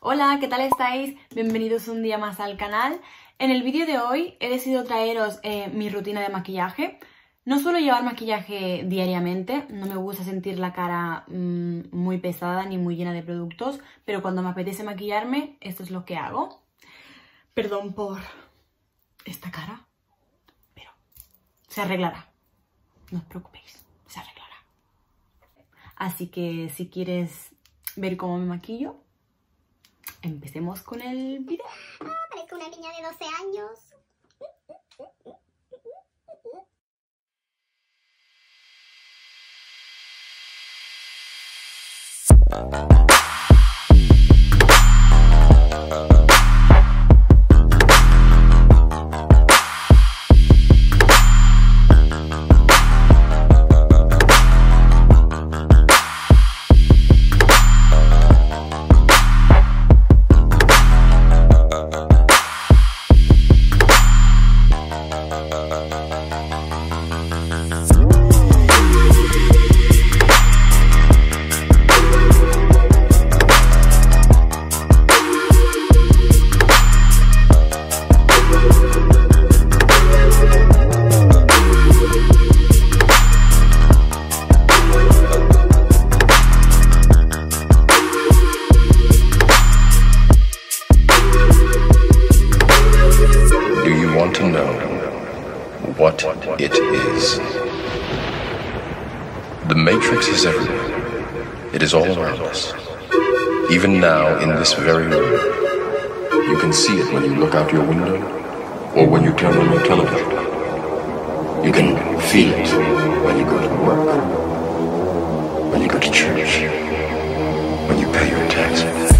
Hola, ¿qué tal estáis? Bienvenidos un día más al canal. En el vídeo de hoy he decidido traeros mi rutina de maquillaje. No suelo llevar maquillaje diariamente, no me gusta sentir la cara muy pesada ni muy llena de productos, pero cuando me apetece maquillarme, esto es lo que hago. Perdón por esta cara, pero se arreglará. No os preocupéis, se arreglará. Así que si quieres ver cómo me maquillo, empecemos con el video. Parezco una niña de 12 años. To know what it is. The Matrix is everywhere. It is all around us. Even now, in this very room. You can see it when you look out your window or when you turn on your television. You can feel it when you go to work, when you go to church, when you pay your taxes.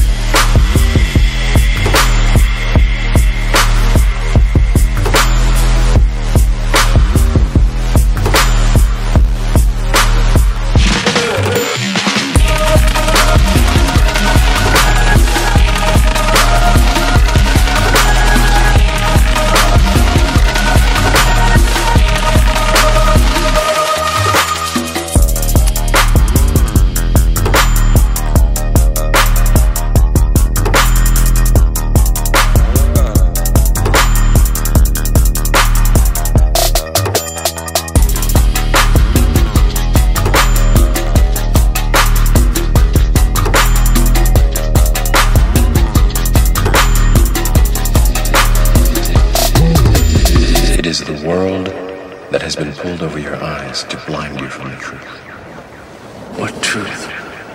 It is the world that has been pulled over your eyes to blind you from the truth. What truth?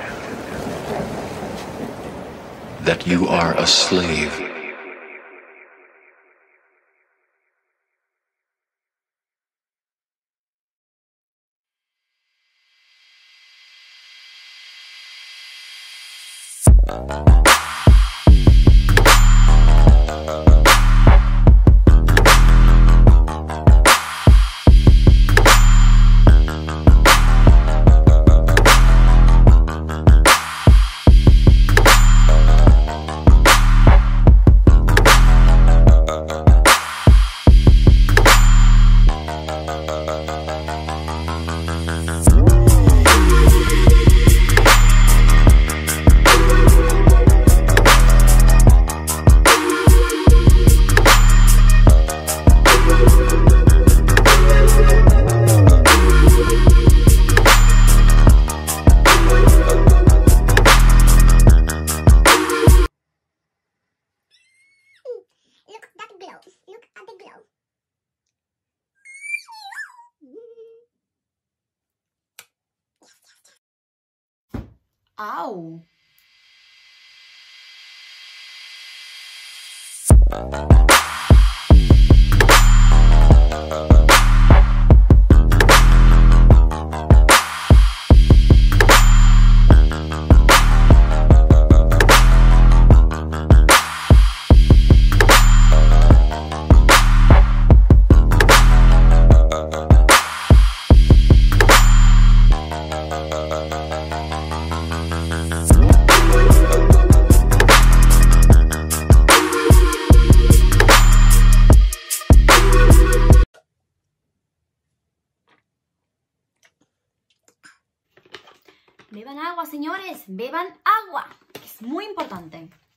That you are a slave. Look at the glow. ¡Au! Beban agua, señores, beban agua, que es muy importante.